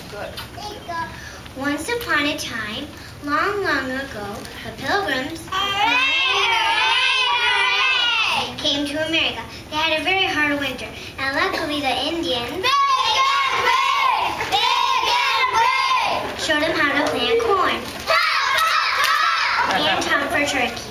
Good. Once upon a time, long, long ago, the Pilgrims came to America. They had a very hard winter, and luckily the Indians showed them how to plant corn and hunt for turkey.